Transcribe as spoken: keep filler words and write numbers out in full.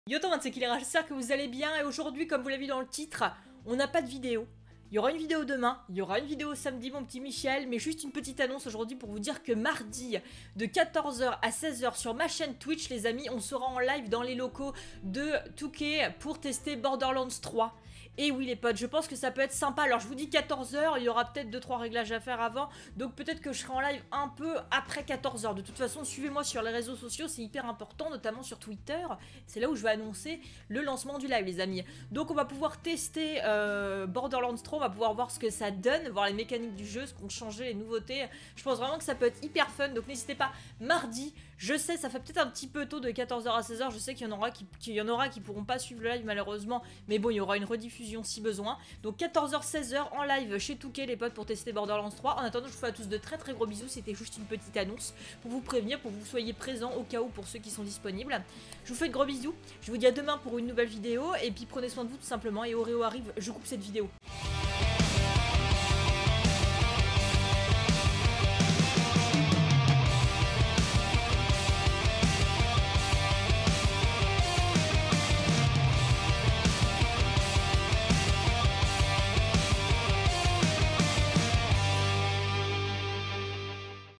Yo tout le monde, c'est Killer, j'espère que vous allez bien et aujourd'hui, comme vous l'avez vu dans le titre, on n'a pas de vidéo. Il y aura une vidéo demain, il y aura une vidéo samedi mon petit Michel, mais juste une petite annonce aujourd'hui pour vous dire que mardi de quatorze heures à seize heures sur ma chaîne Twitch les amis, on sera en live dans les locaux de deux K pour tester Borderlands trois. Et oui les potes, je pense que ça peut être sympa. Alors je vous dis quatorze heures, il y aura peut-être deux trois réglages à faire avant. Donc peut-être que je serai en live un peu après quatorze heures. De toute façon, suivez-moi sur les réseaux sociaux, c'est hyper important, notamment sur Twitter. C'est là où je vais annoncer le lancement du live les amis. Donc on va pouvoir tester euh, Borderlands trois, on va pouvoir voir ce que ça donne, voir les mécaniques du jeu, ce qu'on changeait, les nouveautés. Je pense vraiment que ça peut être hyper fun, donc n'hésitez pas. Mardi, je sais, ça fait peut-être un petit peu tôt de quatorze heures à seize heures, je sais qu'il y en aura qui, qu'il y en aura qui pourront pas suivre le live malheureusement, mais bon, il y aura une rediffusion si besoin. Donc quatorze heures seize heures en live chez deux K les potes pour tester Borderlands trois. En attendant, je vous fais à tous de très très gros bisous, c'était juste une petite annonce pour vous prévenir, pour que vous soyez présents au cas où pour ceux qui sont disponibles. Je vous fais de gros bisous, je vous dis à demain pour une nouvelle vidéo et puis prenez soin de vous tout simplement et Oreo arrive, je coupe cette vidéo.